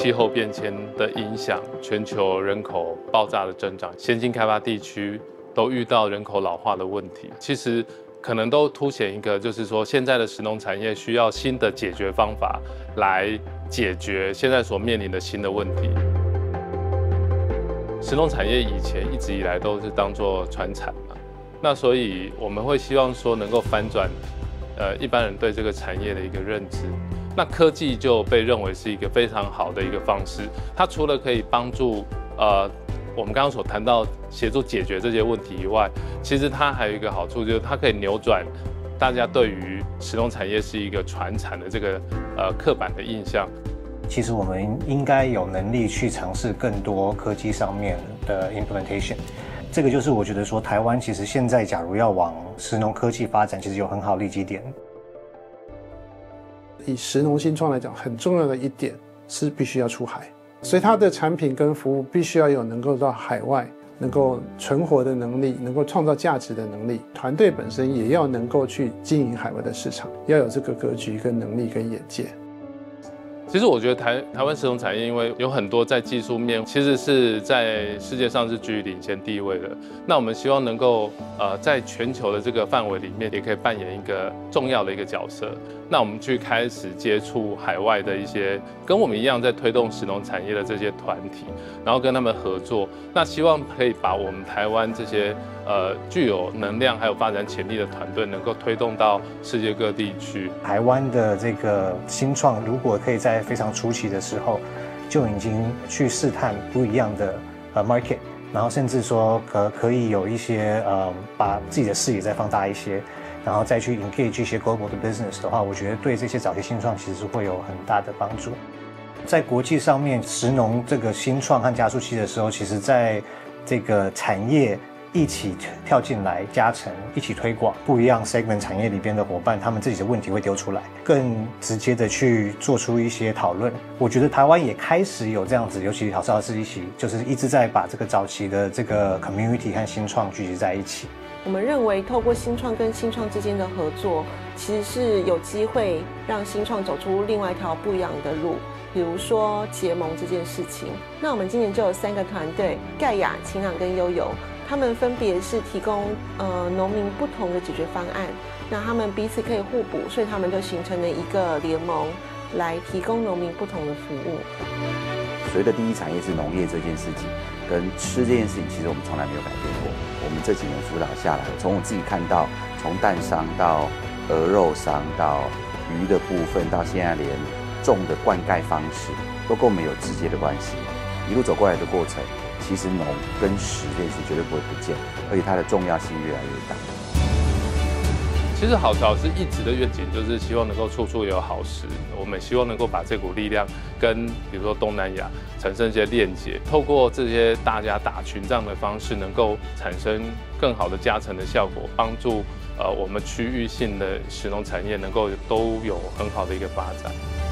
气候变迁的影响，全球人口爆炸的增长，先进开发地区都遇到人口老化的问题。其实可能都凸显一个，就是说现在的食农产业需要新的解决方法来解决现在所面临的新的问题。食农产业以前一直以来都是当作传产嘛，那所以我们会希望说能够翻转一般人对这个产业的一个认知。那科技就被认为是一个非常好的一个方式，它除了可以帮助我们刚刚所谈到协助解决这些问题以外，其实它还有一个好处，就是它可以扭转大家对于食农产业是一个传产的这个刻板的印象。 其实我们应该有能力去尝试更多科技上面的 implementation。这个就是我觉得说，台湾其实现在假如要往食农科技发展，其实有很好的利基点。 以食农新创来讲，很重要的一点是必须要出海，所以它的产品跟服务必须要有能够到海外能够存活的能力，能够创造价值的能力。团队本身也要能够去经营海外的市场，要有这个格局跟能力跟眼界。 其实我觉得台湾食农产业，因为有很多在技术面其实是在世界上是居于领先地位的。那我们希望能够在全球的这个范围里面，也可以扮演一个重要的一个角色。那我们去开始接触海外的一些跟我们一样在推动食农产业的这些团体，然后跟他们合作。那希望可以把我们台湾这些具有能量还有发展潜力的团队，能够推动到世界各地去。 台湾的这个新创，如果可以在非常初期的时候就已经去试探不一样的market， 然后甚至说可以有一些把自己的视野再放大一些，然后再去 engage 一些 global 的 business 的话，我觉得对这些早期新创其实是会有很大的帮助。在国际上面，食农这个新创和加速器的时候，其实在这个产业一起跳进来加成，一起推广不一样 segment 产业里边的伙伴，他们自己的问题会丢出来，更直接的去做出一些讨论。我觉得台湾也开始有这样子，尤其好像是就是一直在把这个早期的这个 community 和新创聚集在一起。 我们认为透过新创跟新创之间的合作，其实是有机会让新创走出另外一条不一样的路。比如说结盟这件事情，那我们今年就有3个团队，盖亚、晴朗跟悠游，他们分别是提供农民不同的解决方案，那他们彼此可以互补，所以他们就形成了一个联盟，来提供农民不同的服务。 所谓的第一产业是农业这件事情，跟吃这件事情，其实我们从来没有改变过。我们这几年辅导下来，从我自己看到，从蛋商到鹅肉商到鱼的部分，到现在连种的灌溉方式都跟我们有直接的关系。一路走过来的过程，其实农跟食这件事绝对不会不见，而且它的重要性越来越大。 其实好食是一直的愿景，就是希望能够处处有好食。我们希望能够把这股力量跟比如说东南亚产生一些链接，透过这些大家打群仗的方式，能够产生更好的加成的效果，帮助我们区域性的食农产业能够都有很好的一个发展。